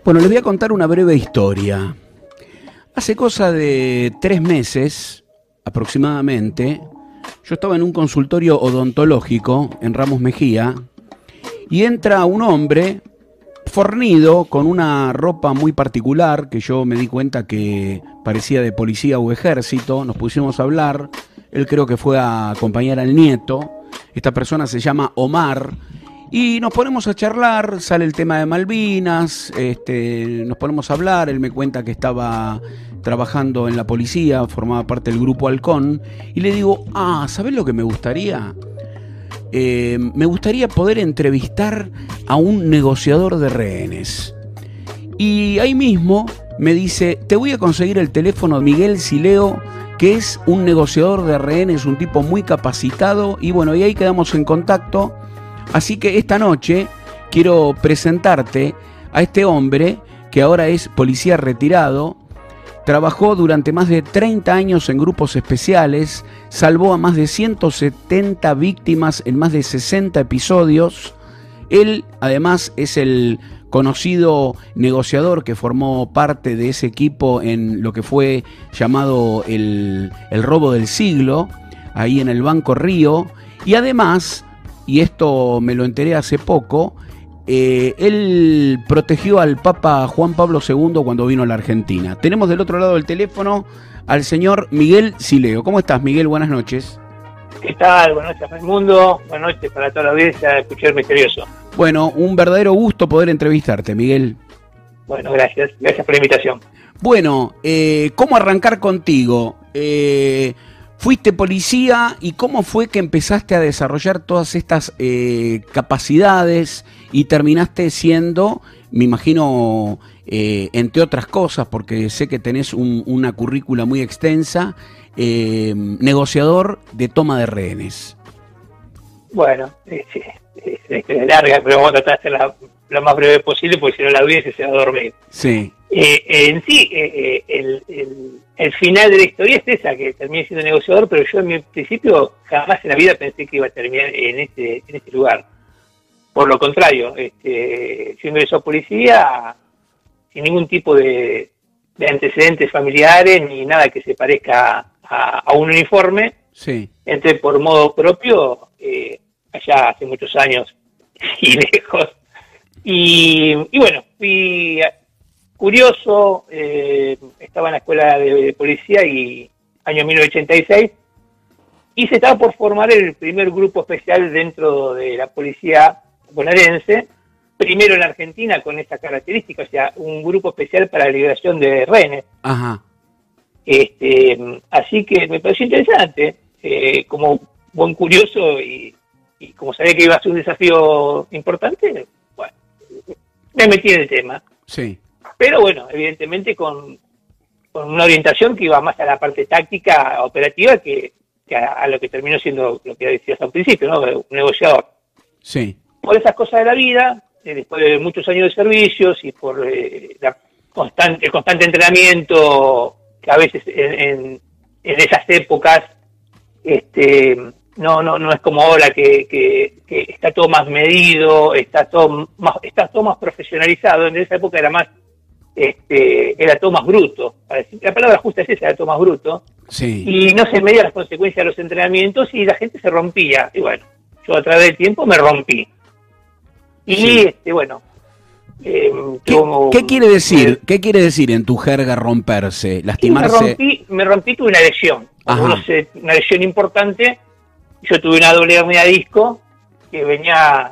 Bueno, les voy a contar una breve historia. Hace cosa de 3 meses, aproximadamente, yo estaba en un consultorio odontológico en Ramos Mejía y entra un hombre fornido con una ropa muy particular que yo me di cuenta que parecía de policía o ejército. Nos pusimos a hablar, él creo que fue a acompañar al nieto. Esta persona se llama Omar. Y nos ponemos a charlar, sale el tema de Malvinas, nos ponemos a hablar, él me cuenta que estaba trabajando en la policía, formaba parte del grupo Halcón, y le digo, ¿sabés lo que me gustaría? Me gustaría poder entrevistar a un negociador de rehenes. Y ahí mismo me dice, te voy a conseguir el teléfono de Miguel Sileo, que es un negociador de rehenes, un tipo muy capacitado, y bueno, y ahí quedamos en contacto. Así que esta noche quiero presentarte a este hombre que ahora es policía retirado, trabajó durante más de 30 años en grupos especiales, salvó a más de 170 víctimas en más de 60 episodios. Él además es el conocido negociador que formó parte de ese equipo en lo que fue llamado el robo del siglo, ahí en el Banco Río, y además, y esto me lo enteré hace poco, él protegió al Papa Juan Pablo II cuando vino a la Argentina. Tenemos del otro lado del teléfono al señor Miguel Sileo. ¿Cómo estás, Miguel? Buenas noches. ¿Qué tal? Buenas noches, Raimundo. Buenas noches para toda la audiencia de Escuchar Misterioso. Bueno, un verdadero gusto poder entrevistarte, Miguel. Bueno, gracias. Gracias por la invitación. Bueno, ¿cómo arrancar contigo? Fuiste policía y ¿cómo fue que empezaste a desarrollar todas estas capacidades y terminaste siendo, me imagino, entre otras cosas, porque sé que tenés una currícula muy extensa, negociador de toma de rehenes? Bueno, es larga, pero vamos a tratar de hacerla lo más breve posible, porque si no la audiencia se va a dormir. Sí. En sí, el final de la historia es esa, que terminé siendo negociador, pero yo en mi principio jamás en la vida pensé que iba a terminar en este lugar. Por lo contrario, yo ingresé a policía sin ningún tipo de antecedentes familiares ni nada que se parezca a un uniforme. Sí. Entré por modo propio, allá hace muchos años y lejos. Y bueno, fui curioso, estaba en la escuela de policía y año 1986, y se estaba por formar el primer grupo especial dentro de la policía bonaerense, primero en Argentina con esta característica, o sea, un grupo especial para la liberación de rehenes. Ajá. Así que me pareció interesante, como buen curioso y como sabía que iba a ser un desafío importante, bueno, me metí en el tema. Sí. Pero bueno, evidentemente con una orientación que iba más a la parte táctica, operativa, que a lo que terminó siendo lo que decías al principio, ¿no? Un negociador. Sí. Por esas cosas de la vida, después de muchos años de servicios y por el constante entrenamiento, que a veces en esas épocas no es como ahora que está todo más medido, está todo más profesionalizado. En esa época era todo más bruto. La palabra justa es esa, era todo más bruto. Sí. Y no se medían las consecuencias de los entrenamientos y la gente se rompía. Y bueno, yo a través del tiempo me rompí. Y sí. Bueno. ¿Qué quiere decir? ¿Qué quiere decir en tu jerga romperse? ¿Lastimarse? Me rompí, tuve una lesión. Una lesión importante. Yo tuve una doble hernia de disco que venía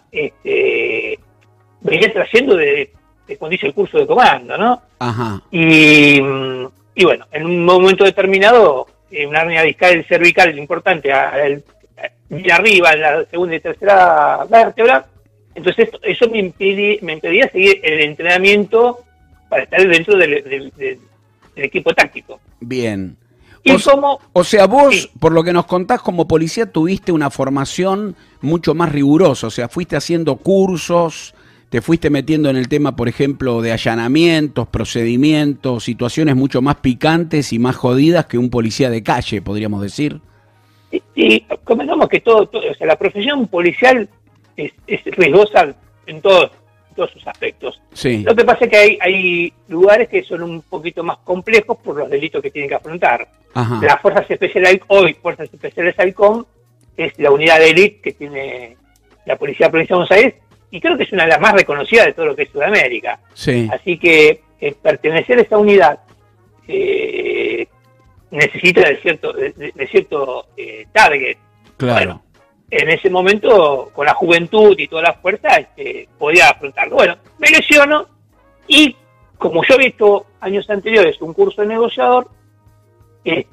trayendo de cuando hice el curso de comando, ¿no? Ajá. Y bueno, en un momento determinado, una hernia discal cervical importante, bien arriba, en la segunda y tercera vértebra. Entonces eso me impedía seguir el entrenamiento para estar dentro del equipo táctico. Bien. O sea, vos, sí, por lo que nos contás, como policía tuviste una formación mucho más rigurosa, o sea, fuiste haciendo cursos, te fuiste metiendo en el tema, por ejemplo, de allanamientos, procedimientos, situaciones mucho más picantes y más jodidas que un policía de calle, podríamos decir. Y convengamos que todo, o sea, la profesión policial es riesgosa en todos todos sus aspectos. Sí. Lo que pasa es que hay lugares que son un poquito más complejos por los delitos que tienen que afrontar. Ajá. Las Fuerzas Especiales, hoy Fuerzas Especiales Halcón, es la unidad de élite que tiene la Policía Provincial de Buenos Aires, y creo que es una de las más reconocidas de todo lo que es Sudamérica. Sí. Así que pertenecer a esa unidad necesita de cierto target. Claro. Bueno, en ese momento, con la juventud y toda la fuerza, podía afrontarlo. Bueno, me lesiono y como yo he visto años anteriores un curso de negociador, el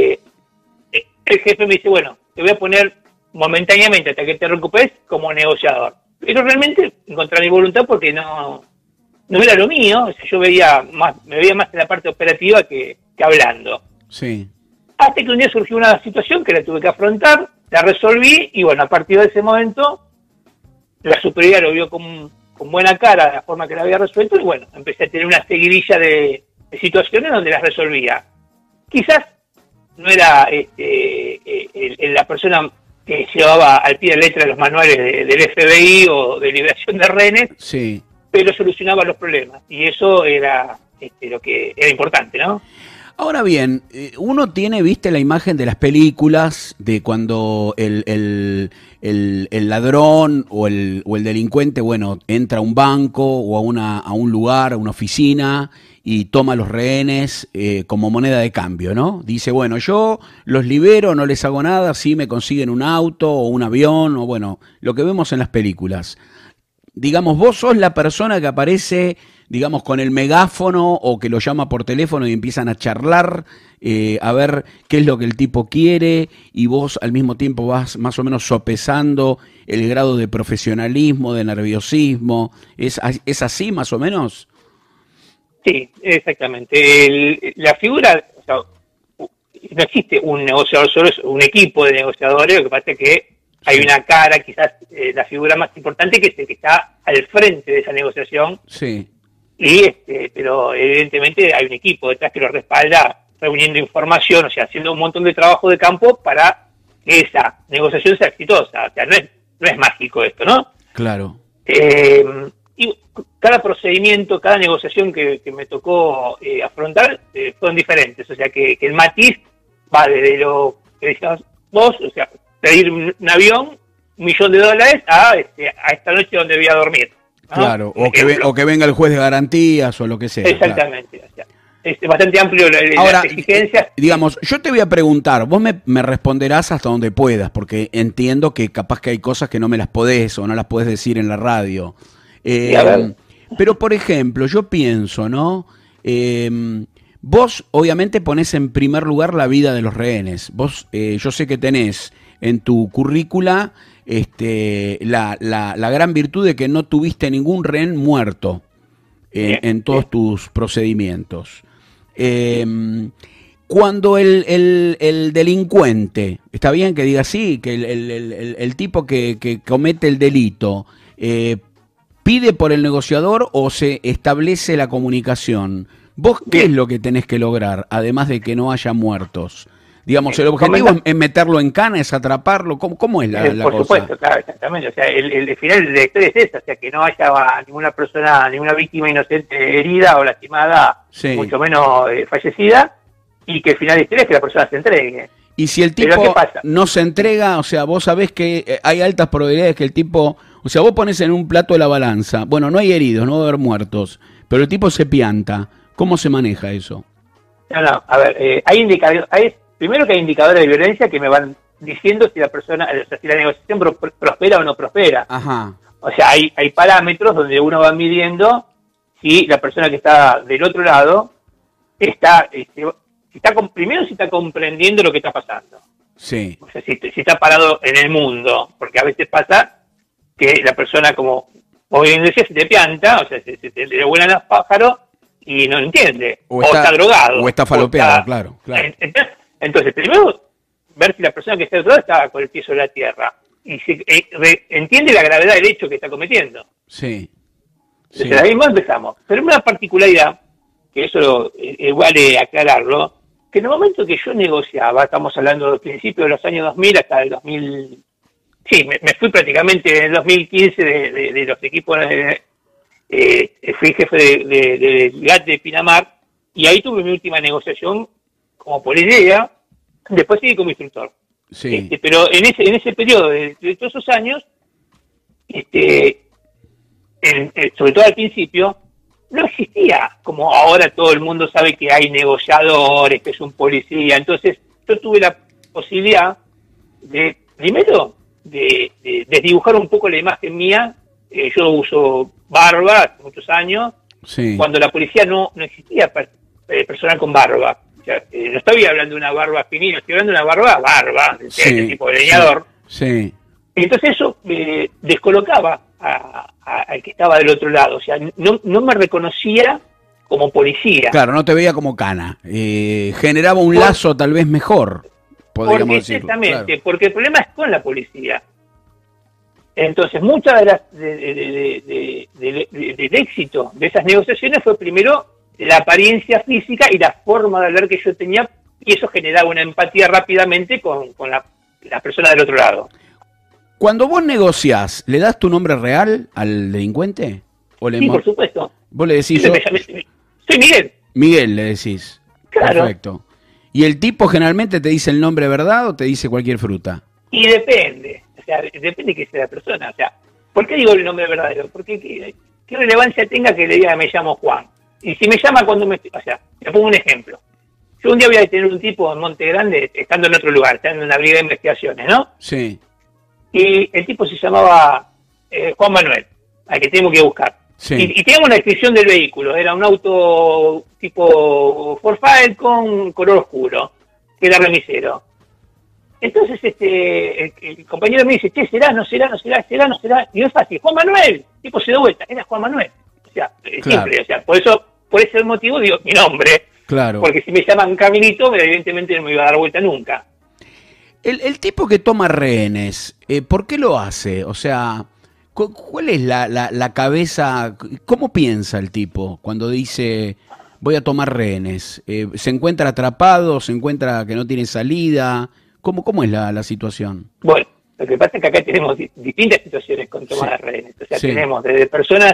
jefe me dice, bueno, te voy a poner momentáneamente hasta que te recuperes como negociador. Pero realmente encontré mi voluntad porque no era lo mío, o sea, me veía más en la parte operativa que hablando. Sí. Hasta que un día surgió una situación que la tuve que afrontar, la resolví y bueno, a partir de ese momento la superioridad lo vio con buena cara la forma que la había resuelto y bueno, empecé a tener una seguidilla de situaciones donde las resolvía. Quizás no era la persona que llevaba al pie de letra los manuales del FBI o de liberación de rehenes, Sí. pero solucionaba los problemas y eso era lo que era importante, ¿no? Ahora bien, uno tiene, viste, la imagen de las películas de cuando el ladrón o el delincuente, bueno, entra a un banco o a un lugar, a una oficina y toma los rehenes como moneda de cambio, ¿no? Dice, bueno, yo los libero, no les hago nada, si me consiguen un auto o un avión o bueno, lo que vemos en las películas. Digamos, vos sos la persona que aparece, digamos, con el megáfono o que lo llama por teléfono y empiezan a charlar, a ver qué es lo que el tipo quiere y vos al mismo tiempo vas más o menos sopesando el grado de profesionalismo, de nerviosismo. ¿Es así más o menos? Sí, exactamente. La figura, o sea, no existe un negociador solo, es un equipo de negociadores, lo que pasa es que hay una cara, quizás la figura más importante, que es el que está al frente de esa negociación. Sí. Pero evidentemente hay un equipo detrás que lo respalda, reuniendo información, o sea, haciendo un montón de trabajo de campo para que esa negociación sea exitosa. O sea, no es mágico esto, ¿no? Claro. Y cada procedimiento, cada negociación que me tocó afrontar fueron diferentes. O sea, que el matiz va desde lo que decías vos, o sea, pedir un avión, $1.000.000 a esta noche donde voy a dormir, ¿no? Claro, o que venga el juez de garantías o lo que sea. Exactamente. Claro. O sea, es bastante amplio Ahora, las exigencias. Digamos, yo te voy a preguntar, vos me responderás hasta donde puedas, porque entiendo que capaz que hay cosas que no me las podés o no las podés decir en la radio. Sí, a ver. Pero, por ejemplo, yo pienso, ¿no? Vos obviamente ponés en primer lugar la vida de los rehenes. Vos, yo sé que tenés en tu currícula la gran virtud de que no tuviste ningún rehén muerto en todos tus procedimientos. Cuando el delincuente, está bien que diga así, que el tipo que comete el delito pide por el negociador o se establece la comunicación, ¿vos qué es lo que tenés que lograr, además de que no haya muertos? Digamos, el objetivo es meterlo en cana, es atraparlo. ¿Cómo es la cosa? Por supuesto, claro, exactamente. O sea, el final de la historia es esa, o sea, que no haya ninguna persona, ninguna víctima inocente herida o lastimada, sí, mucho menos fallecida, y que el final de la historia es que la persona se entregue. Y si el tipo no se entrega, o sea, vos sabés que hay altas probabilidades que el tipo, o sea, vos pones en un plato de la balanza, bueno, no hay heridos, no va a haber muertos, pero el tipo se pianta. ¿Cómo se maneja eso? No, a ver, hay indicadores, primero que hay indicadores de violencia que me van diciendo si la persona, o sea, si la negociación prospera o no prospera. Ajá. O sea, hay parámetros donde uno va midiendo si la persona que está del otro lado primero si está comprendiendo lo que está pasando. Sí. O sea, si está parado en el mundo, porque a veces pasa que la persona, como bien decía, se te pianta, o sea, se le vuelan los pájaros y no entiende. O está drogado. O está falopeado, claro. Entonces, primero, ver si la persona que está del otro lado está con el pie sobre la tierra y entiende la gravedad del hecho que está cometiendo. Sí. Entonces, ahí más empezamos. Pero una particularidad, que eso vale aclararlo, que en el momento que yo negociaba, estamos hablando del principio de los años 2000 hasta el 2000, sí, me fui prácticamente en el 2015 de los equipos fui jefe de GAT de Pinamar, y ahí tuve mi última negociación como policía. Después seguí como instructor. Sí. Pero en ese periodo de todos esos años, sobre todo al principio, no existía, como ahora todo el mundo sabe que hay negociadores, que es un policía. Entonces yo tuve la posibilidad de, primero, de desdibujar un poco la imagen mía. Yo uso barba hace muchos años, Sí. cuando la policía no existía personal con barba. O sea, no estoy hablando de una barba finita, estoy hablando de una barba, de tipo de leñador. Sí. Entonces eso descolocaba al que estaba del otro lado. O sea, no me reconocía como policía. Claro, no te veía como cana. Generaba un lazo tal vez mejor, podríamos decirlo. Exactamente, Claro. porque el problema es con la policía. Entonces, muchas de las del éxito de esas negociaciones fue primero la apariencia física y la forma de hablar que yo tenía, y eso generaba una empatía rápidamente con la persona del otro lado. Cuando vos negociás, ¿le das tu nombre real al delincuente? ¿O Sí, por supuesto. Vos le decís Soy Miguel. Miguel, le decís. Claro. Perfecto. ¿Y el tipo generalmente te dice el nombre verdad o te dice cualquier fruta? Y depende. O sea, depende que sea la persona. O sea, ¿por qué digo el nombre verdadero? Porque qué relevancia tenga que le diga que me llamo Juan. Y si me llama cuando o sea, te pongo un ejemplo. Yo un día voy a detener un tipo en Monte Grande, estando en otro lugar, estando en una brigada de investigaciones, ¿no? Sí. Y el tipo se llamaba Juan Manuel, al que tenemos que buscar. Sí. Y teníamos una descripción del vehículo. Era un auto tipo Ford Falcon, color oscuro, que era remisero. Entonces el compañero me dice, che, ¿será? ¿No será? Y no es fácil. Juan Manuel. El tipo se da vuelta. Era Juan Manuel. O sea, Claro. simple. O sea, por ese motivo digo mi nombre. Claro. Porque si me llaman Camilito, evidentemente no me iba a dar vuelta nunca. El tipo que toma rehenes, ¿por qué lo hace? O sea, ¿cuál es la cabeza? ¿Cómo piensa el tipo cuando dice voy a tomar rehenes? ¿Se encuentra atrapado? ¿Se encuentra que no tiene salida? ¿Cómo es la situación? Bueno, lo que pasa es que acá tenemos distintas situaciones con toma de rehenes. O sea, Sí. tenemos desde personas,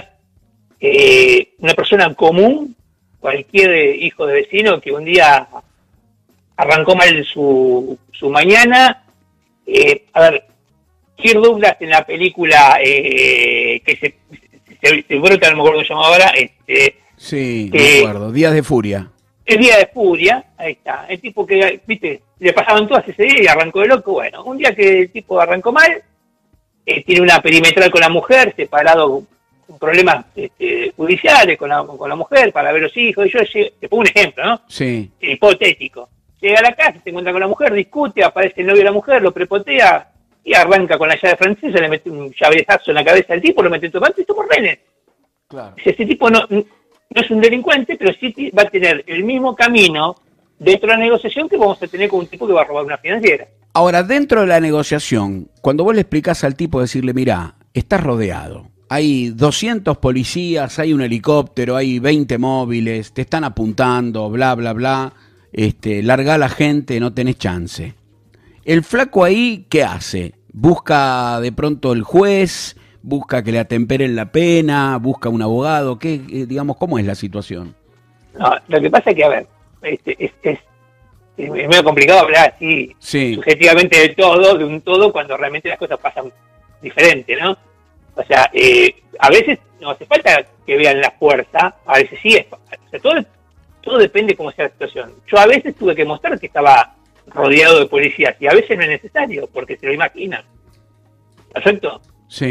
una persona común, cualquier hijo de vecino que un día arrancó mal su mañana. A ver, Kirk Douglas en la película que seguro que no me acuerdo cómo se llama ahora, Sí, me acuerdo. Días de furia. El día de furia, ahí está, el tipo que, viste, le pasaban todas ese día y arrancó de loco. Bueno, un día que el tipo arrancó mal, tiene una perimetral con la mujer, separado con problemas judiciales con la mujer para ver los hijos. Y yo te pongo un ejemplo, ¿no? Sí. Hipotético. Llega a la casa, se encuentra con la mujer, discute, aparece el novio de la mujer, lo prepotea y arranca con la llave francesa, le mete un llavezazo en la cabeza al tipo, lo mete en tomate y toma rehenes. Claro. Ese tipo no es un delincuente, pero sí va a tener el mismo camino dentro de la negociación que vamos a tener con un tipo que va a robar una financiera. Ahora, dentro de la negociación, cuando vos le explicás al tipo, decirle, mirá, estás rodeado. Hay 200 policías, hay un helicóptero, hay 20 móviles, te están apuntando, bla, bla, bla. Larga a la gente, no tenés chance. El flaco ahí, ¿qué hace? Busca de pronto el juez, busca que le atemperen la pena, busca un abogado, digamos, ¿cómo es la situación? No, lo que pasa es que, a ver, es medio complicado hablar así subjetivamente de un todo, cuando realmente las cosas pasan diferente, ¿no? O sea, a veces no hace falta que vean la fuerza, a veces sí, o sea, todo depende cómo sea la situación. Yo a veces tuve que mostrar que estaba rodeado de policías y a veces no es necesario, porque se lo imaginan. ¿Perfecto? Sí.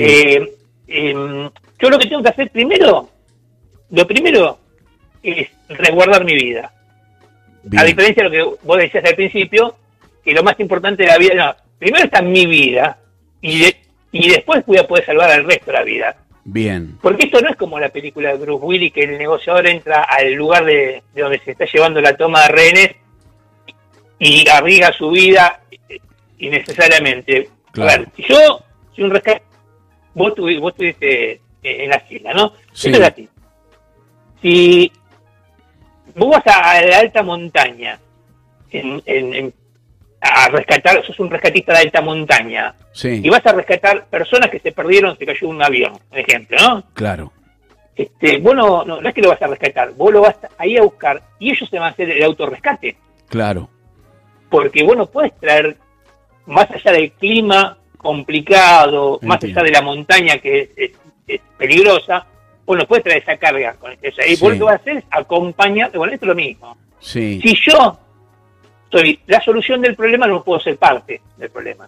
Yo lo que tengo que hacer lo primero es resguardar mi vida. Bien. A diferencia de lo que vos decías al principio, que lo más importante de la vida, no, primero está mi vida y después voy a poder salvar al resto de la vida. Bien. Porque esto no es como la película de Bruce Willis, que el negociador entra al lugar de donde se está llevando la toma de rehenes y arriesga su vida innecesariamente. Claro. A ver, si yo soy un rescate, vos estuviste en la isla, ¿no? Sí. Esto es así. Si vos vas a la alta montaña a rescatar, sos un rescatista de alta montaña, Sí. y vas a rescatar personas que se perdieron, se cayó un avión, por ejemplo, ¿no? Claro. vos no es que lo vas a rescatar, vos lo vas ahí a buscar y ellos se van a hacer el autorrescate. Claro. Porque vos no puedes traer, más allá del clima complicado, más allá de la montaña que es peligrosa, vos no puedes traer esa carga con eso. Y vos lo que vas a hacer es acompañarte, bueno, esto es lo mismo. Sí. Si yo soy la solución del problema, no puedo ser parte del problema.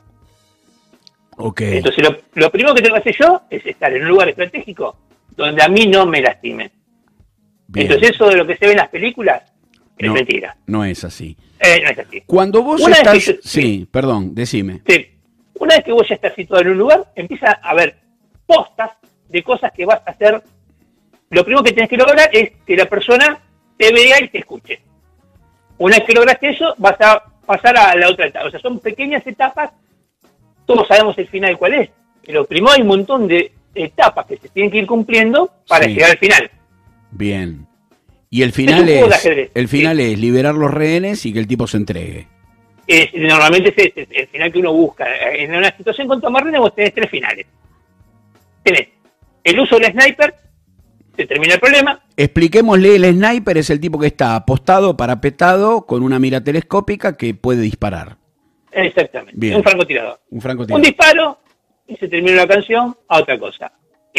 Okay. Entonces lo primero que tengo que hacer yo es estar en un lugar estratégico donde a mí no me lastimen. Bien. Entonces eso de lo que se ve en las películas es mentira. No es así. No es así. Cuando vos estás... Sí, perdón, decime. Sí. Una vez que vos ya estás situado en un lugar, empieza a haber postas de cosas que vas a hacer. Lo primero que tenés que lograr es que la persona te vea y te escuche. Una vez que lograste eso, vas a pasar a la otra etapa. O sea, son pequeñas etapas. Todos sabemos el final cuál es. Pero primero hay un montón de etapas que se tienen que ir cumpliendo para llegar al final. Bien. Y el final es liberar los rehenes y que el tipo se entregue. Normalmente es el final que uno busca. En una situación con tomar rehenes vos tenés 3 finales. Tenés el uso del sniper, se termina el problema. Expliquémosle, el sniper es el tipo que está apostado, parapetado, con una mira telescópica que puede disparar. Exactamente. Bien. Un francotirador. Un disparo y se termina la canción a otra cosa.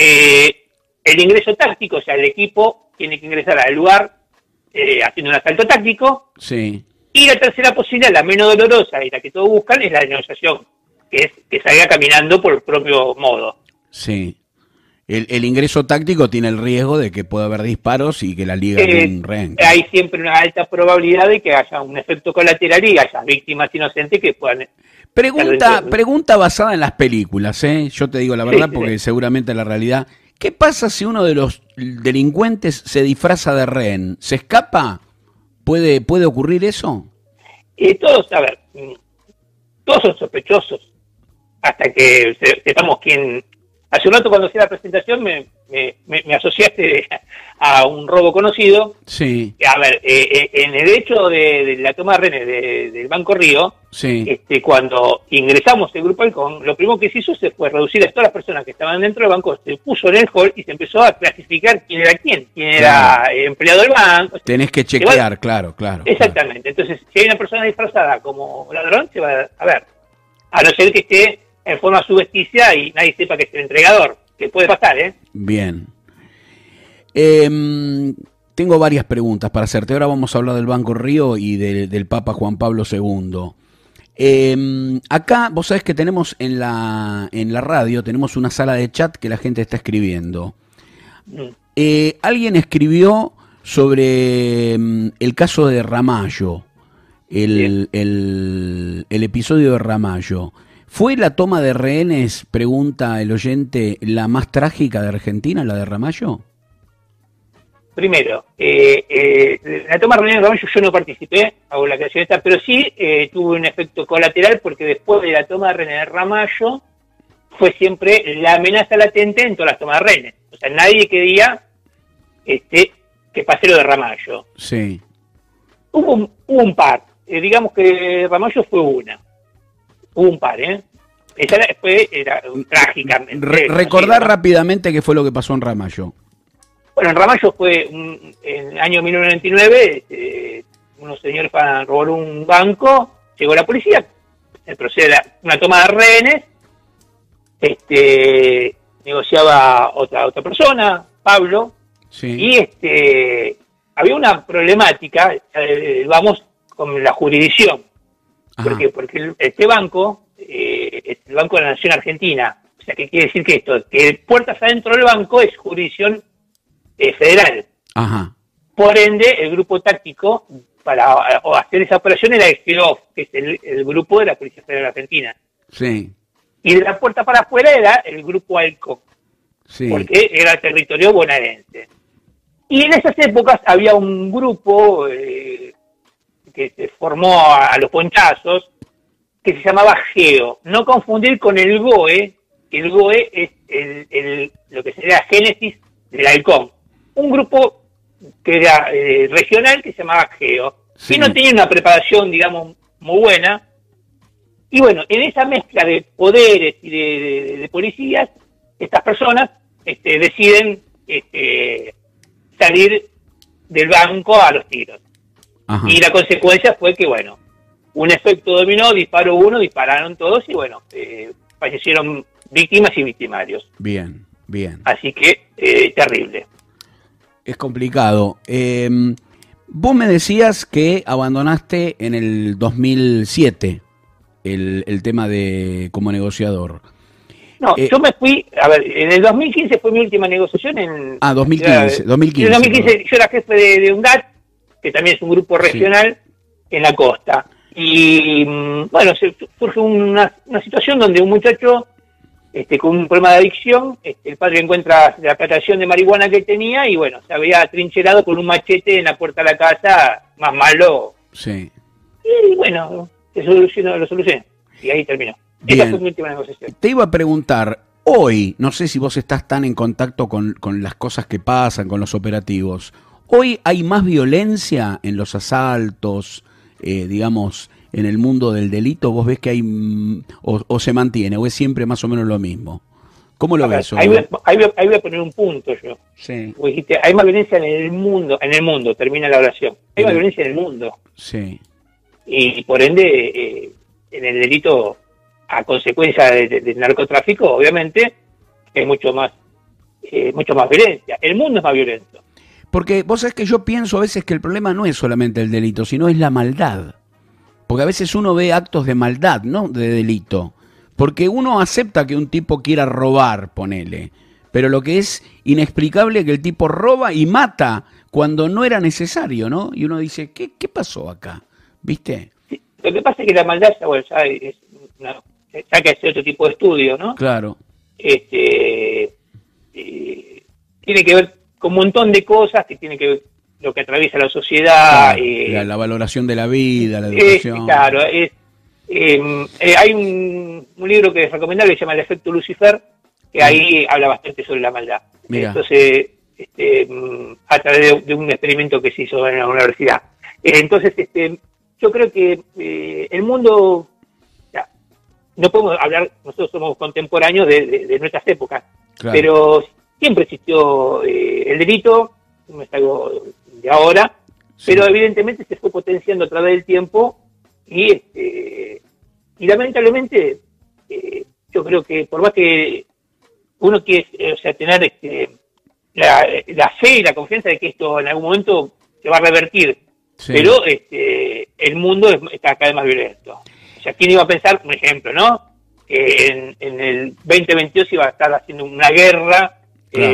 El ingreso táctico, o sea, el equipo tiene que ingresar al lugar haciendo un asalto táctico. Sí. Y la tercera posibilidad, la menos dolorosa y la que todos buscan, es la negociación, que es que salga caminando por el propio modo. Sí. El ingreso táctico tiene el riesgo de que pueda haber disparos y que la liga un rehén. Hay siempre una alta probabilidad de que haya un efecto colateral y haya víctimas inocentes que puedan... Pregunta basada en las películas, ¿eh? Yo te digo la verdad porque seguramente la realidad... ¿Qué pasa si uno de los delincuentes se disfraza de rehén? ¿Se escapa? ¿Puede ocurrir eso? Todos son sospechosos hasta que sepamos quién... Hace un rato cuando hacía la presentación me asociaste a un robo conocido. Sí. A ver, en el hecho de la toma de rehenes del Banco Río, sí. Cuando ingresamos el grupo Halcón, lo primero que se hizo fue reducir a todas las personas que estaban dentro del banco, se puso en el hall y se empezó a clasificar quién era empleado del banco. Tenés que chequear, claro. Exactamente. Claro. Entonces, si hay una persona disfrazada como ladrón, se va a ver. A no ser que esté en forma subvesticia y nadie sepa que es el entregador, que puede pasar, ¿eh? Bien. Tengo varias preguntas para hacerte. Ahora vamos a hablar del Banco Río y del Papa Juan Pablo II. Acá, vos sabés que tenemos en la radio, tenemos una sala de chat que la gente está escribiendo. Alguien escribió sobre el caso de Ramallo, el episodio de Ramallo. ¿Fue la toma de rehenes, pregunta el oyente, la más trágica de Argentina, la de Ramallo? Primero, la toma de rehenes de Ramallo yo no participé, hago la creación esta, pero sí tuvo un efecto colateral porque después de la toma de rehenes de Ramallo fue siempre la amenaza latente en todas las tomas de rehenes. O sea, nadie quería que pase lo de Ramallo. Sí. Hubo un par, digamos que Ramallo fue una. Hubo un par, ¿eh? Esa era trágicamente. Recordar rápidamente qué fue lo que pasó en Ramallo. Bueno, en Ramallo fue en el año 1999, unos señores para robar un banco, llegó la policía, se procede a una toma de rehenes, negociaba otra persona, Pablo, sí. Y había una problemática, vamos con la jurisdicción. ¿Por qué? Porque este banco es el Banco de la Nación Argentina. O sea, ¿qué quiere decir que esto? Que puertas adentro del banco es jurisdicción federal. Ajá. Por ende, el grupo táctico para hacer esa operación era el GEOF, que es el grupo de la Policía Federal Argentina. Sí. Y de la puerta para afuera era el grupo Halcón, sí. Porque era territorio bonaerense. Y en esas épocas había un grupo que se formó a los ponchazos, que se llamaba GEO. No confundir con el GOE, que el GOE es lo que sería la génesis del Halcón. Un grupo que era regional que se llamaba GEO. Sí. Y no tenía una preparación, digamos, muy buena. Y bueno, en esa mezcla de poderes y de policías, estas personas deciden salir del banco a los tiros. Ajá. Y la consecuencia fue que, bueno, un efecto dominó, disparó uno, dispararon todos y, bueno, fallecieron víctimas y victimarios. Bien, bien. Así que, terrible. Es complicado. Vos me decías que abandonaste en el 2007 el tema de como negociador. No, yo me fui, a ver, en el 2015 fue mi última negociación en... 2015. En el 2015 yo era jefe de UNGAT, que también es un grupo regional, en la costa. Y, bueno, surge una situación donde un muchacho con un problema de adicción, el padre encuentra la plantación de marihuana que tenía y, bueno, se había trincherado con un machete en la puerta de la casa, más malo. Sí. Y, bueno, lo solucioné. Y ahí terminó. Bien. Esa fue mi última negociación. Te iba a preguntar, hoy, no sé si vos estás tan en contacto con las cosas que pasan, con los operativos, ¿hoy hay más violencia en los asaltos, digamos, en el mundo del delito? ¿Vos ves que hay, o se mantiene, o es siempre más o menos lo mismo? ¿Cómo lo ves? Ahí voy a poner un punto yo. Sí. Vos dijiste, hay más violencia en el mundo, termina la oración. Hay más violencia en el mundo. Sí. Y por ende, en el delito, a consecuencia del narcotráfico, obviamente, hay mucho más violencia. El mundo es más violento. Porque vos sabés que yo pienso a veces que el problema no es solamente el delito, sino es la maldad. Porque a veces uno ve actos de maldad, no de delito. Porque uno acepta que un tipo quiera robar, ponele. Pero lo que es inexplicable es que el tipo roba y mata cuando no era necesario, ¿no? Y uno dice, ¿qué pasó acá? ¿Viste? Sí, lo que pasa es que la maldad ya que hace otro tipo de estudio, ¿no? Claro. Tiene que ver con un montón de cosas que tiene que ver lo que atraviesa la sociedad. Claro, la valoración de la vida, la educación. Claro, hay un libro que es recomendable que se llama El efecto Lucifer, que ahí habla bastante sobre la maldad. Mira. Entonces, a través de un experimento que se hizo en la universidad. Entonces, yo creo que el mundo, no podemos hablar, nosotros somos contemporáneos de nuestras épocas, claro, pero siempre existió el delito, no es algo de ahora, sí, pero evidentemente se fue potenciando a través del tiempo y lamentablemente yo creo que por más que uno quiere tener la fe y la confianza de que esto en algún momento se va a revertir, sí, pero el mundo está cada vez más violento. O sea, ¿quién iba a pensar, un ejemplo, ¿no? Que en el 2022 iba a estar haciendo una guerra, claro,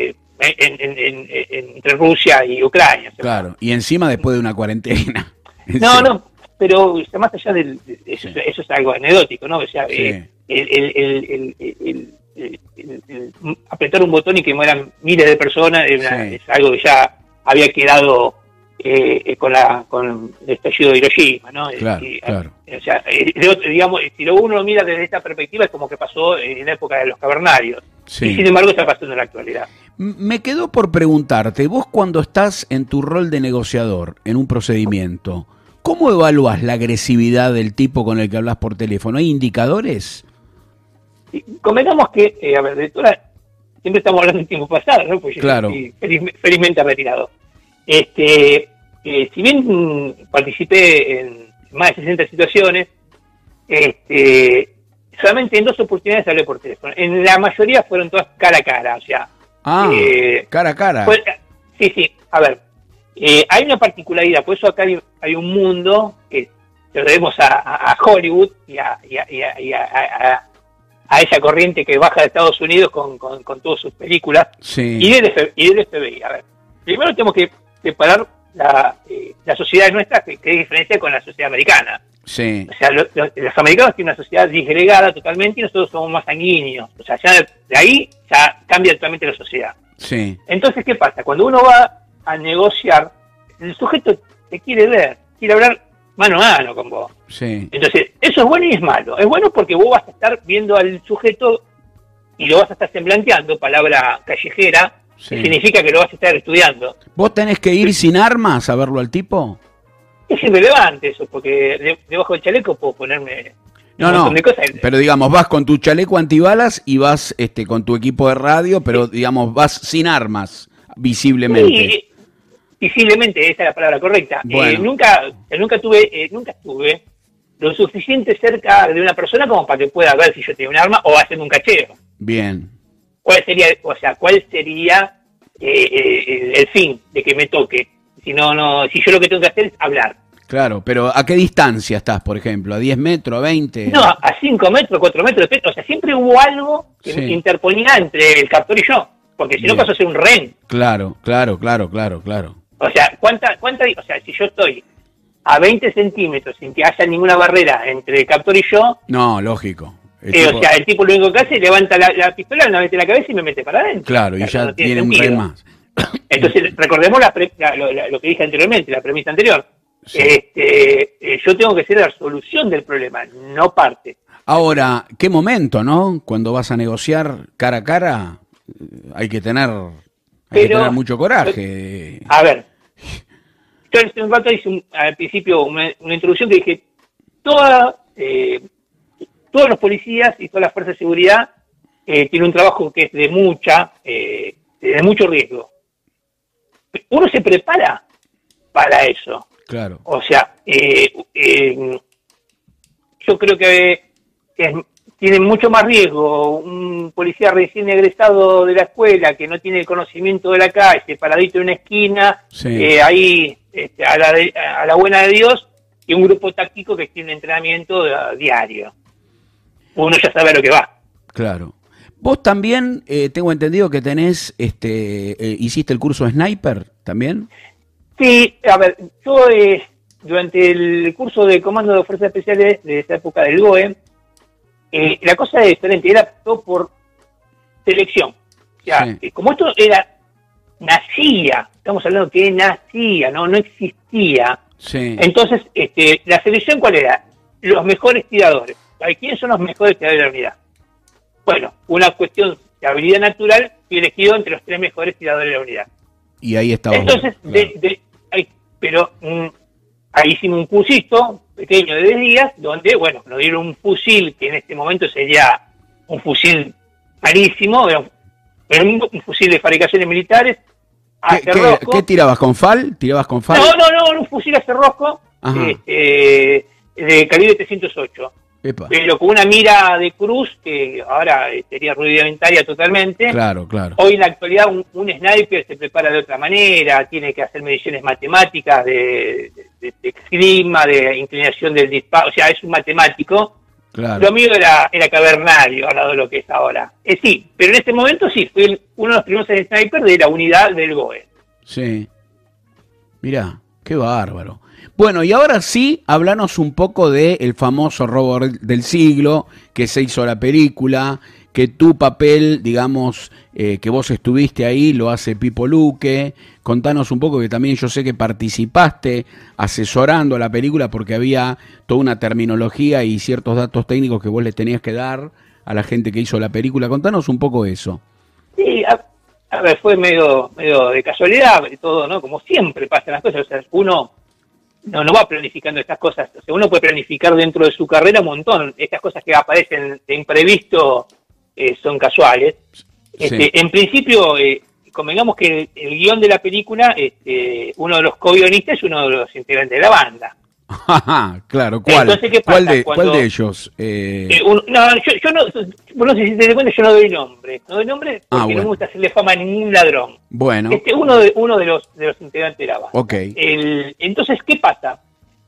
entre Rusia y Ucrania. Claro, y encima después de una cuarentena. No, pero más allá de eso, sí, eso es algo anecdótico, ¿no? O sea, sí, el apretar un botón y que mueran miles de personas sí, es algo que ya había quedado con el estallido de Hiroshima, ¿no? Claro, claro. O sea, digamos, si uno lo mira desde esta perspectiva, es como que pasó en la época de los cavernarios. Sí. Y sin embargo está pasando en la actualidad. Me quedó por preguntarte, vos cuando estás en tu rol de negociador, en un procedimiento, ¿cómo evalúas la agresividad del tipo con el que hablas por teléfono? ¿Hay indicadores? Convengamos que, siempre estamos hablando del tiempo pasado, ¿no? Pues claro, yo estoy felizmente retirado. Si bien participé en más de 60 situaciones, solamente en 2 oportunidades hablé por teléfono. En la mayoría fueron todas cara a cara, o sea... cara a cara. Sí, a ver, hay una particularidad, por eso acá hay un mundo que lo debemos a Hollywood y a esa corriente que baja de Estados Unidos con todas sus películas, sí, y del FBI. A ver, primero tenemos que separar la sociedad nuestra, que diferencia con la sociedad americana. Sí. O sea, los americanos tienen una sociedad disgregada totalmente y nosotros somos más sanguíneos. O sea, ya de ahí ya cambia totalmente la sociedad. Sí. Entonces, ¿qué pasa? Cuando uno va a negociar, el sujeto te quiere ver, quiere hablar mano a mano con vos. Sí. Entonces, eso es bueno y es malo. Es bueno porque vos vas a estar viendo al sujeto y lo vas a estar semblanteando, palabra callejera, sí, que significa que lo vas a estar estudiando. ¿Vos tenés que ir sin armas a verlo al tipo? Es irrelevante eso, porque debajo del chaleco puedo ponerme No, un montón no, de cosas. pero digamos, vas con tu chaleco antibalas y vas con tu equipo de radio, pero digamos, vas sin armas, visiblemente. Sí, visiblemente, esa es la palabra correcta. Bueno. Nunca estuve lo suficiente cerca de una persona como para que pueda ver si yo tengo un arma o hacerme un cacheo. Bien. ¿Cuál sería el fin de que me toque? Si yo lo que tengo que hacer es hablar. Claro, pero ¿a qué distancia estás, por ejemplo? ¿A 10 metros, a 20? No, a 5 metros, 4 metros, o sea, siempre hubo algo que me interponía entre el captor y yo, porque si no paso a ser un rehén. Claro. O sea, o sea, si yo estoy a 20 centímetros sin que haya ninguna barrera entre el captor y yo... No, lógico. O sea, el tipo lo único que hace es levanta la pistola, me mete la cabeza y me mete para adentro. Claro, o sea, y ya no tiene un rehén más. Entonces, recordemos lo que dije anteriormente, la premisa anterior. Sí. Yo tengo que ser la solución del problema, no parte. Ahora, ¿qué momento, no? Cuando vas a negociar cara a cara, hay que tener mucho coraje. A ver, yo en un rato hice al principio una introducción que dije, todos los policías y todas las fuerzas de seguridad tienen un trabajo que es de mucho riesgo. Uno se prepara para eso. Claro. O sea, yo creo que tiene mucho más riesgo un policía recién egresado de la escuela que no tiene el conocimiento de la calle, paradito en una esquina, ahí a la buena de Dios, que un grupo táctico que tiene un entrenamiento diario. Uno ya sabe a lo que va. Claro. Vos también, tengo entendido que tenés, hiciste el curso de Sniper, ¿también? Sí, a ver, yo durante el curso de Comando de Fuerzas Especiales de esa época del GOE, la cosa es diferente, era todo por selección. O sea, como esto nacía, estamos hablando que nacía, no existía. Sí. Entonces, la selección, ¿cuál era? Los mejores tiradores. ¿Quiénes son los mejores tiradores de la unidad? Bueno, una cuestión de habilidad natural, fui elegido entre los 3 mejores tiradores de la unidad. Y ahí estaba. Entonces, claro. Ahí hicimos un cursito pequeño de 10 días, donde, bueno, nos dieron un fusil, que en este momento sería un fusil malísimo, era un fusil de fabricaciones militares. ¿Qué tirabas? ¿Con FAL? ¿Tirabas con FAL? No, un fusil a cerrojo de calibre 308. Epa. Pero con una mira de cruz que ahora sería rudimentaria totalmente. Claro. Hoy en la actualidad un sniper se prepara de otra manera, tiene que hacer mediciones matemáticas de clima, de inclinación del disparo, o sea, es un matemático. Claro. Lo mío era cavernario al lado de lo que es ahora. Sí, pero en este momento sí, fui uno de los primeros sniper de la unidad del GOE. Sí. Mirá, qué bárbaro. Bueno, y ahora sí, háblanos un poco del famoso robo del siglo, que se hizo la película, que tu papel, digamos, que vos estuviste ahí, lo hace Pipo Luque. Contanos un poco, que también yo sé que participaste asesorando a la película porque había toda una terminología y ciertos datos técnicos que vos le tenías que dar a la gente que hizo la película. Contanos un poco eso. Sí, a ver, fue medio de casualidad todo, ¿no? Como siempre pasan las cosas, o sea, uno no va planificando estas cosas. O sea, uno puede planificar dentro de su carrera un montón. Estas cosas que aparecen de imprevisto son casuales. Sí. En principio, convengamos que el guión de la película, uno de los co-guionistas es uno de los integrantes de la banda. Claro, ¿cuál? Entonces, ¿qué pasa? ¿Cuál de ellos? Yo no sé si te das cuenta, yo no doy nombre. No doy nombre porque no me gusta hacerle fama a ningún ladrón. Bueno. Uno de los integrantes de la banda. Okay. Entonces, ¿qué pasa?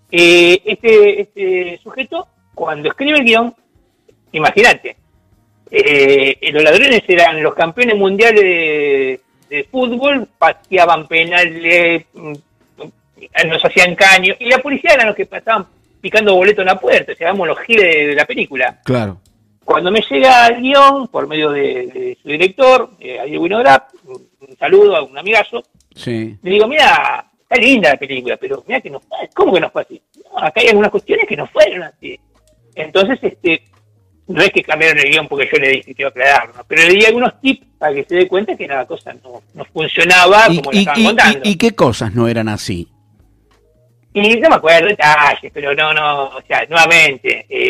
Este sujeto, cuando escribe el guión, imagínate, los ladrones eran los campeones mundiales de fútbol, pateaban penales, nos hacían caño, y la policía eran los que estaban picando boleto en la puerta, o sea, éramos los giles de la película. Claro. Cuando me llega el guión, por medio de su director, Ariel Winograd, un saludo a un amigazo, sí. Le digo, mira, está linda la película, pero mira que no fue, ¿cómo que no fue así? No, acá hay algunas cuestiones que no fueron así. Entonces, no es que cambiaron el guión porque yo le dije que iba a aclarar, ¿no? Pero le di algunos tips para que se dé cuenta que la cosa no funcionaba como la estaban contando. ¿Y qué cosas no eran así? Y no me acuerdo detalles, pero no, o sea, nuevamente,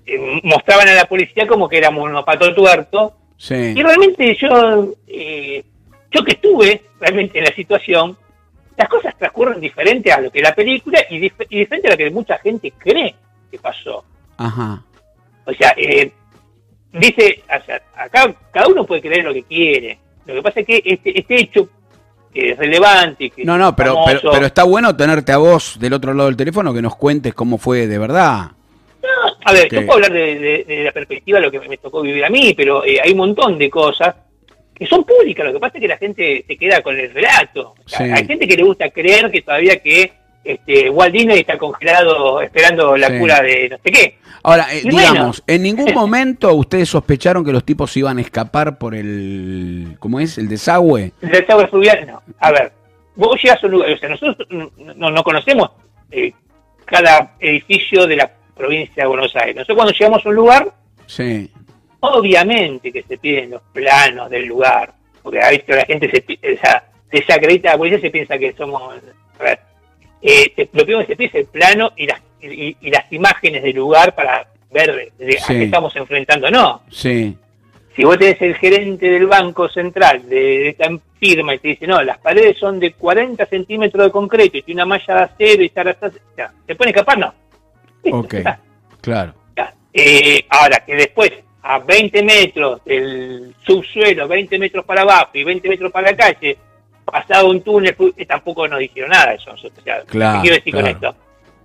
mostraban a la policía como que éramos unos patos tuertos. Sí. Y realmente yo que estuve realmente en la situación, las cosas transcurren diferente a lo que la película y diferente a lo que mucha gente cree que pasó. Ajá. O sea, dice, o sea, acá cada uno puede creer lo que quiere. Lo que pasa es que este hecho es relevante. Que No, pero está bueno tenerte a vos del otro lado del teléfono que nos cuentes cómo fue de verdad. No, a ver, yo puedo hablar de la perspectiva de lo que me tocó vivir a mí, pero hay un montón de cosas que son públicas. Lo que pasa es que la gente se queda con el relato. O sea, Sí. Hay gente que le gusta creer que todavía que Walt Disney está congelado esperando la cura de no sé qué. Ahora, Y digamos, bueno. en ningún momento ustedes sospecharon que los tipos iban a escapar por el, ¿cómo es? El desagüe. El desagüe fluvial, no. A ver, vos llegás a un lugar, o sea, nosotros no conocemos cada edificio de la provincia de Buenos Aires. Nosotros cuando llegamos a un lugar, Sí. obviamente que se piden los planos del lugar, porque a veces la gente se desacredita a la policía, se piensa que somos... A ver, lo primero que se pide es el plano y las imágenes del lugar para ver a qué estamos enfrentando, ¿no? Sí. Si vos tenés el gerente del Banco Central de esta firma y te dice, no, las paredes son de 40 centímetros de concreto y tiene una malla de acero y ¿se puede escapar? No. Ok, claro. Ahora, que después, a 20 metros del subsuelo, 20 metros para abajo y 20 metros para la calle, pasado un túnel, tampoco nos dijeron nada de eso. O sea, Claro, ¿qué quiero decir con esto?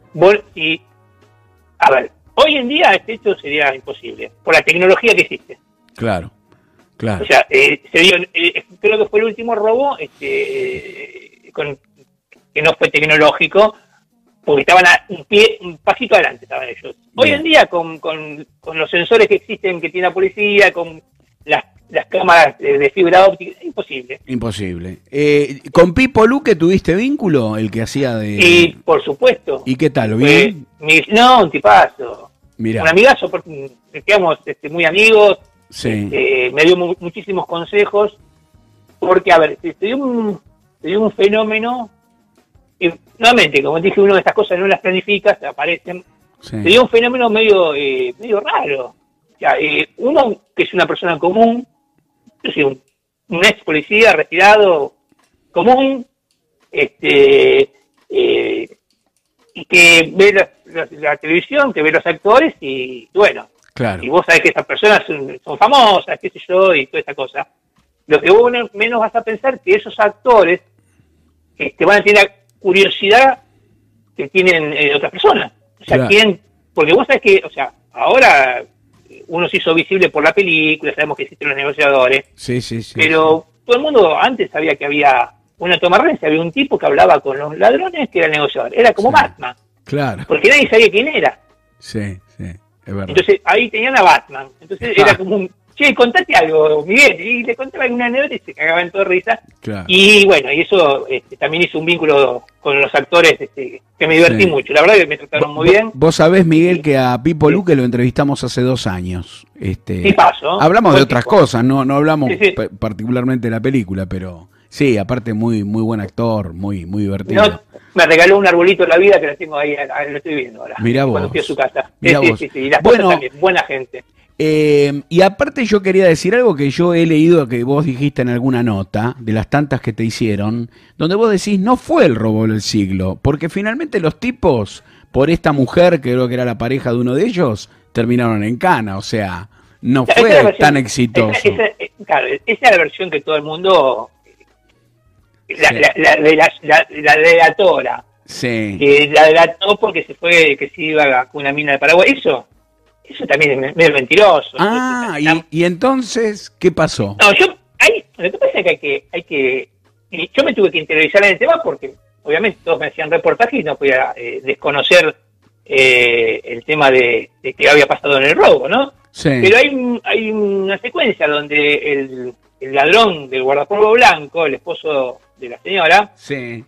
A ver, hoy en día este hecho sería imposible, por la tecnología que existe. Claro, claro. O sea, se dio, creo que fue el último robo que no fue tecnológico, porque estaban un pasito adelante estaban ellos. Hoy en día, con los sensores que existen, que tiene la policía, con las cámaras de fibra óptica, es imposible. Imposible. ¿Con Pipo Luque tuviste vínculo? El que hacía de... Y, por supuesto. ¿Y qué tal? ¿Bien? No, un tipazo. Mirá. Un amigazo, porque quedamos muy amigos. Sí. Me dio muchísimos consejos, porque, a ver, se dio un fenómeno, y nuevamente, como dije, uno de estas cosas no las planificas, aparecen, Sí. se dio un fenómeno medio raro. O sea, uno que es una persona común, yo soy un ex policía retirado común, y que ve la televisión, que ve los actores, y bueno, Claro. y vos sabés que esas personas son famosas, qué sé yo, y toda esta cosa. Lo que vos menos vas a pensar que esos actores van a tener la curiosidad que tienen otras personas. O sea, Claro. porque vos sabés que, o sea, ahora uno se hizo visible por la película, sabemos que existen los negociadores, Sí. pero todo el mundo antes sabía que había una tomarrencia, había un tipo que hablaba con los ladrones que era el negociador. Era como Batman, Claro. porque nadie sabía quién era. Sí, es verdad. Entonces ahí tenían a Batman. Entonces era como un, che, contate algo, Miguel. Y le contaba alguna anécdota y se cagaban todo de risa. Claro. Y bueno, y eso también hizo un vínculo con los actores que me divertí mucho. La verdad que me trataron muy bien. Vos sabés, Miguel, que a Pipo Luque lo entrevistamos hace 2 años. Sí, pasó. Hablamos de otras cosas, no hablamos Sí. particularmente de la película, pero sí, aparte muy buen actor, muy divertido. No, me regaló un arbolito de la vida que lo tengo ahí, lo estoy viendo ahora. Mirá vos. Cuando fui a su casa. Mirá vos. Sí. Y las Bueno, cosas también, buena gente. Y aparte yo quería decir algo que yo he leído que vos dijiste en alguna nota, de las tantas que te hicieron, donde vos decís no fue el robo del siglo, porque finalmente los tipos, por esta mujer, que creo que era la pareja de uno de ellos, terminaron en cana, o sea, no fue tan exitoso. Claro, esa es la versión que todo el mundo... La delatora. Sí. Que la delató porque se fue, que se iba con una mina de Paraguay. Eso también es medio mentiroso. Y entonces, ¿qué pasó? No, lo que pasa es que hay que yo me tuve que interiorizar en el tema porque obviamente todos me hacían reportajes y no podía desconocer el tema de que había pasado en el robo, ¿no? Sí. Pero hay una secuencia donde el ladrón del guardapolvo blanco, el esposo de la señora, sí,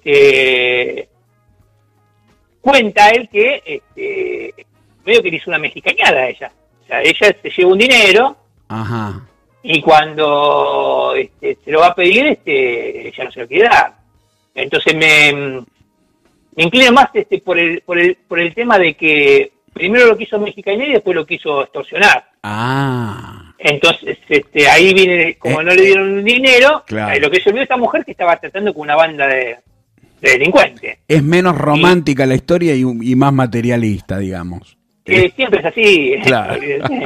cuenta él que medio que le hizo una mexicañada a ella. O sea, ella se lleva un dinero. Ajá. Y cuando se lo va a pedir, ella no se lo quiere dar. Entonces me inclino más por el tema de que primero lo quiso mexicanear y después lo quiso extorsionar. Entonces, ahí viene, como no le dieron dinero, claro. Lo que se olvidó esta mujer que estaba tratando con una banda de delincuentes. Es menos romántica la historia y más materialista, digamos. Siempre es así. Claro.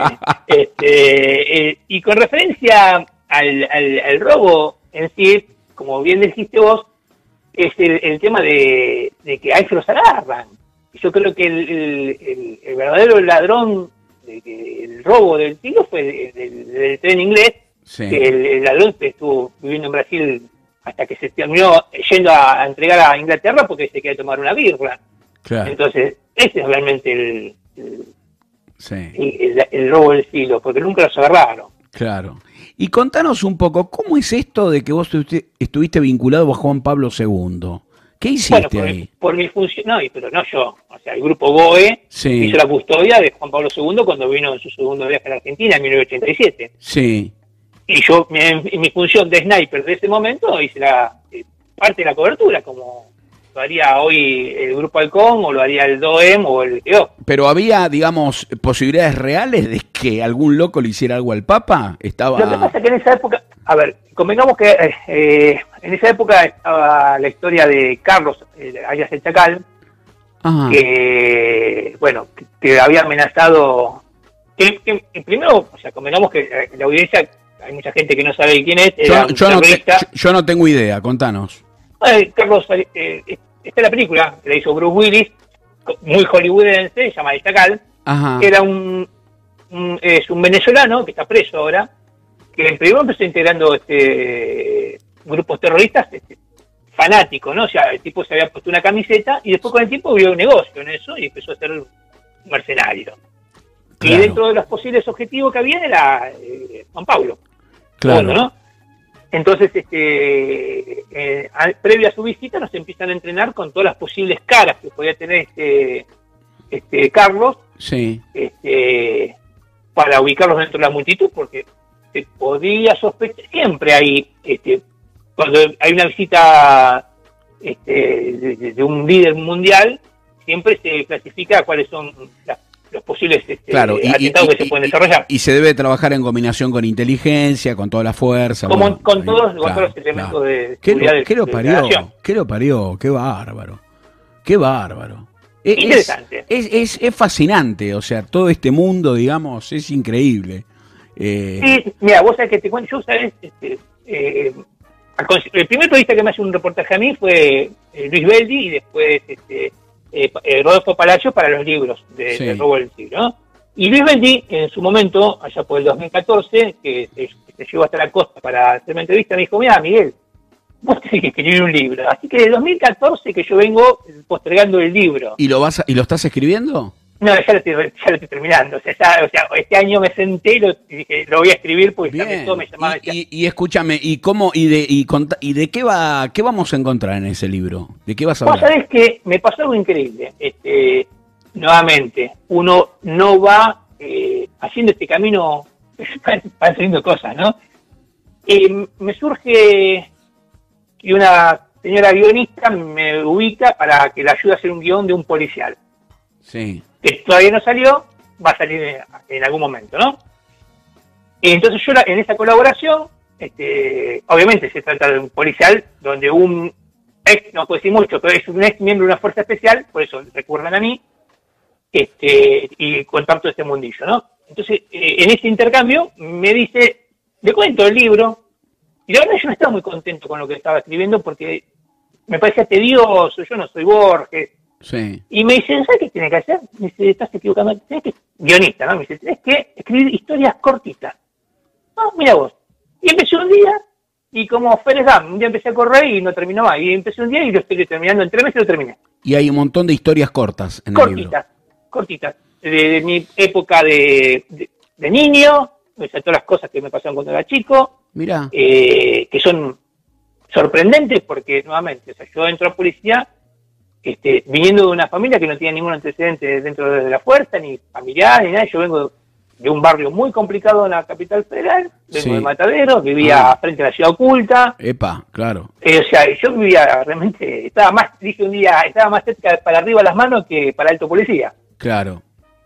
Y con referencia al robo en sí, como bien dijiste vos, es el tema de que ahí se los agarran. Yo creo que el verdadero ladrón, el robo del siglo fue del tren inglés, sí. Que el ladrón estuvo viviendo en Brasil hasta que se terminó yendo a entregar a Inglaterra porque se quería tomar una birra. Claro. Entonces, ese es realmente sí. el robo del siglo, porque nunca los agarraron. Claro. Y contanos un poco, ¿cómo es esto de que vos estuviste vinculado a Juan Pablo II? ¿Qué hiciste ahí? Por mi función, pero no yo. O sea, el grupo BOE hizo la custodia de Juan Pablo II cuando vino en su segundo viaje a la Argentina en 1987. Sí. Y yo, en mi función de sniper de ese momento, hice parte de la cobertura, como lo haría hoy el Grupo Halcón, o lo haría el DOEM, o el EO. Pero había, digamos, posibilidades reales de que algún loco le hiciera algo al Papa. Lo que pasa es que en esa época, convengamos que en esa época estaba la historia de Carlos Arias el Chacal, que había amenazado, que primero, convengamos que la audiencia, hay mucha gente que no sabe quién es. Yo no tengo idea, contanos. Carlos, está la película que la hizo Bruce Willis, muy hollywoodense, se llama El Chacal, que era es un venezolano que está preso ahora, que primero empezó integrando grupos terroristas fanáticos, ¿no? O sea, el tipo se había puesto una camiseta y después con el tiempo vio un negocio en eso y empezó a ser un mercenario. Claro. Y dentro de los posibles objetivos que había era Juan Pablo. Claro. Bueno, ¿no? Entonces, previo a su visita nos empiezan a entrenar con todas las posibles caras que podía tener Carlos, sí. Para ubicarlos dentro de la multitud, porque se podía sospechar, siempre hay, cuando hay una visita de un líder mundial, siempre se clasifica cuáles son los posibles atentados que se pueden desarrollar. Y se debe trabajar en combinación con inteligencia, con toda la fuerza. Con todos los elementos de seguridad. ¿Qué lo parió? Qué bárbaro. Qué bárbaro. Interesante. Es fascinante, o sea, todo este mundo, digamos, es increíble. Sí, mira, vos sabés que te cuento, yo sabés, el primer periodista que me hace un reportaje a mí fue Luis Beldi y después Rodolfo Palacio para los libros de robo del siglo, ¿no? Y Luis Beldi, en su momento, allá por el 2014, que se llegó hasta la costa para hacer una entrevista, me dijo, mira, Miguel, vos tenés que escribir un libro. Así que desde 2014 que yo vengo postergando el libro. ¿Y lo estás escribiendo? No, ya lo estoy terminando. O sea, este año me senté y dije, lo voy a escribir porque todo me llamaba. Y escúchame, ¿y cómo y de qué vamos a encontrar en ese libro? ¿De qué vas a hablar? Vos sabés que me pasó algo increíble. Nuevamente, uno no va haciendo este camino, van haciendo cosas, ¿no? Me surge que una señora guionista me ubica para que la ayude a hacer un guión de un policial. Sí. Que todavía no salió, va a salir en algún momento, ¿no? Y entonces yo en esa colaboración, obviamente se trata de un policial donde un ex, no puedo decir mucho, pero es un ex miembro de una fuerza especial, por eso recuerdan a mí, y contar todo este mundillo, ¿no? Entonces, en ese intercambio me dice, le cuento el libro, y la verdad yo no estaba muy contento con lo que estaba escribiendo porque me parecía tedioso, yo no soy Borges. Sí. Y me dice, ¿sabes qué tiene que hacer? Me dice, estás equivocando, guionista, ¿no? Me dice, tenés que escribir historias cortitas. Mira vos. Y empecé un día, y como Forrest Gump, un día empecé a correr y no terminó más. Y empecé un día y lo estoy terminando, en 3 meses lo terminé. Y hay un montón de historias cortas en el libro. Cortitas. De mi época de niño, o sea, todas las cosas que me pasaron cuando era chico. Mirá. Que son sorprendentes porque, nuevamente, o sea, yo entro a policía viniendo de una familia que no tenía ningún antecedente dentro de la fuerza, ni familiar, ni nada. Yo vengo de un barrio muy complicado en la capital federal, vengo de Mataderos, vivía frente a la ciudad oculta. Epa, claro. O sea, yo vivía realmente, estaba más cerca para arriba las manos que para alto policía. Claro.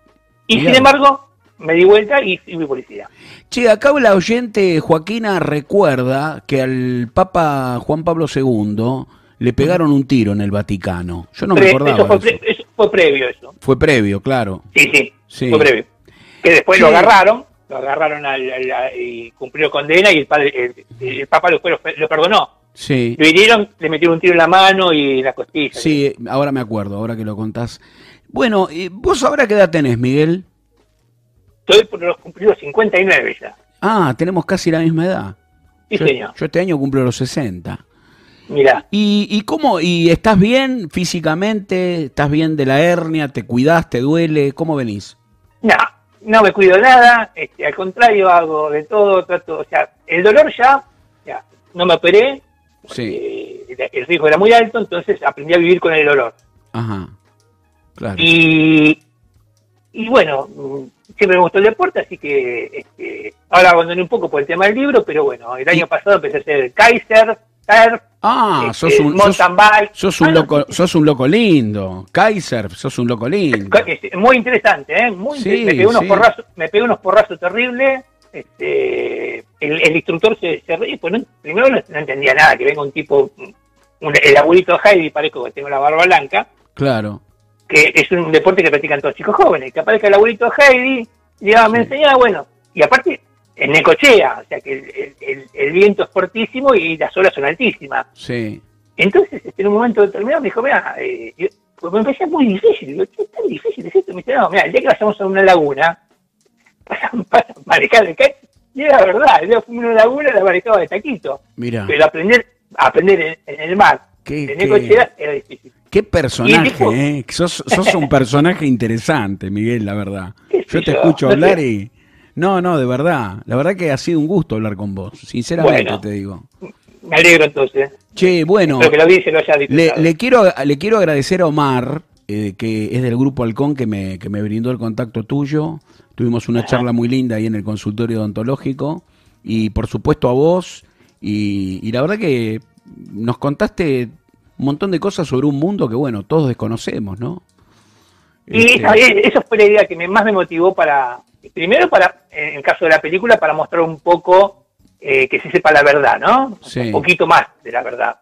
Y Mirá. sin embargo, me di vuelta y fui policía. Che, acá la oyente Joaquina recuerda que al Papa Juan Pablo II le pegaron un tiro en el Vaticano. Yo no me acordaba de eso. Eso fue previo eso. Fue previo, claro. Sí, Sí. fue previo. Que después Sí. lo agarraron y cumplió condena y el Papa después lo perdonó. Sí. Lo hirieron, le metieron un tiro en la mano y en la costilla. Sí, ahora me acuerdo, ahora que lo contás. Bueno, ¿vos ahora qué edad tenés, Miguel? Estoy por los cumplidos 59 ya. Ah, tenemos casi la misma edad. Sí, señor. Yo este año cumplo los 60. Mirá. ¿Y cómo? ¿Y estás bien físicamente? ¿Estás bien de la hernia? ¿Te cuidás? ¿Te duele? ¿Cómo venís? No me cuido nada, al contrario, hago de todo, trato, o sea, el dolor ya no me operé, Sí. el riesgo era muy alto, entonces aprendí a vivir con el dolor. Ajá. Claro. Y bueno, siempre me gustó el deporte, así que ahora abandoné un poco por el tema del libro, pero bueno, el año pasado empecé a hacer Kaiser, surf, Ah, mountain bike. sos un loco lindo. Kaiser, sos un loco lindo. Muy interesante, ¿eh? Sí, me pegué sí. unos porrazos terribles. El instructor se reía, pues primero no entendía nada, que venga un tipo, el abuelito de Heidi, parezco que tengo la barba blanca, Claro. que es un deporte que practican todos chicos jóvenes, que aparezca el abuelito de Heidi, me enseñaba, bueno, y aparte en Necochea, o sea que el viento es fortísimo y las olas son altísimas. Sí. Entonces, en un momento determinado me dijo, mira, pues me empecé muy difícil. Digo, ¿qué tan difícil es esto? Me dice, no, mira, el día que vayamos a una laguna, para manejar el kite, y era verdad, el día que fuimos a una laguna la manejaba de taquito. Mira. Pero aprender en el mar, en Necochea, era difícil. Qué personaje, tipo, Sos un personaje interesante, Miguel, la verdad. Yo te yo? escucho No hablar sé. y... No, de verdad. La verdad que ha sido un gusto hablar con vos. Sinceramente Bueno. te digo. Me alegro entonces. Che, bueno, Espero que lo vi y se lo haya disfrutado. le quiero agradecer a Omar, que es del Grupo Halcón, que me brindó el contacto tuyo. Tuvimos una charla muy linda ahí en el consultorio odontológico. Y por supuesto a vos. Y la verdad que nos contaste un montón de cosas sobre un mundo que, bueno, todos desconocemos, ¿no? Y eso fue la idea que más me motivó primero en el caso de la película, para mostrar un poco que se sepa la verdad, ¿no? Sí. Un poquito más de la verdad.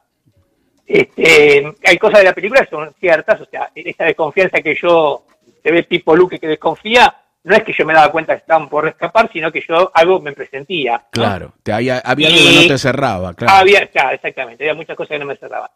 Hay cosas de la película que son ciertas, o sea, esa desconfianza que se ve tipo Luke que desconfía, no es que yo me daba cuenta que estaban por escapar, sino que algo me presentía, ¿no? Claro, había algo que no te cerraba, claro. Claro, exactamente, había muchas cosas que no me cerraban.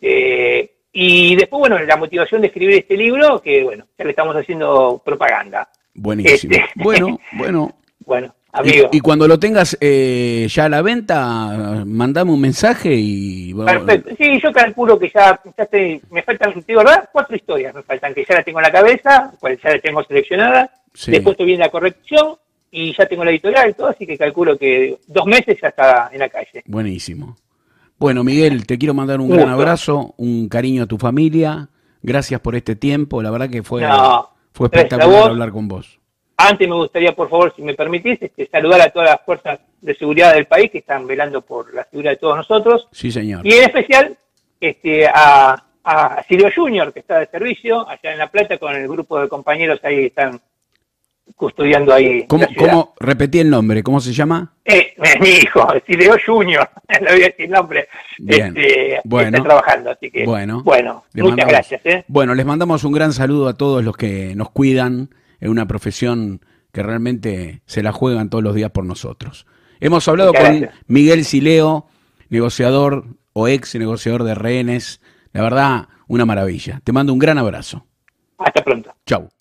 Y después, bueno, la motivación de escribir este libro, que bueno, ya le estamos haciendo propaganda. Buenísimo. Bueno. Bueno, amigo. Y cuando lo tengas ya a la venta, mandame un mensaje y... Perfecto. Sí, yo calculo que me faltan, te digo, ¿verdad? 4 historias me faltan, que ya las tengo en la cabeza, pues ya las tengo seleccionadas. Sí. Después estoy viendo la corrección y ya tengo la editorial y todo, así que calculo que 2 meses ya está en la calle. Buenísimo. Bueno, Miguel, te quiero mandar un Un gran gusto. abrazo, un cariño a tu familia. Gracias por este tiempo. La verdad que fue Gracias a espectacular vos. hablar con vos. Antes me gustaría, por favor, si me permitís, saludar a todas las fuerzas de seguridad del país que están velando por la seguridad de todos nosotros. Sí, señor. Y en especial a Silvio Junior, que está de servicio allá en La Plata con el grupo de compañeros ahí que están custodiando ahí. ¿Cómo? Repetí el nombre, ¿cómo se llama? Mi hijo, Silvio Junior, le voy a decir el nombre. Bien. Bueno. Está trabajando, así que. Bueno, Muchas gracias. Bueno, les mandamos un gran saludo a todos los que nos cuidan en una profesión que realmente se la juegan todos los días por nosotros. Hemos hablado con Miguel Sileo, negociador o ex negociador de rehenes. La verdad, una maravilla. Te mando un gran abrazo. Hasta pronto. Chau.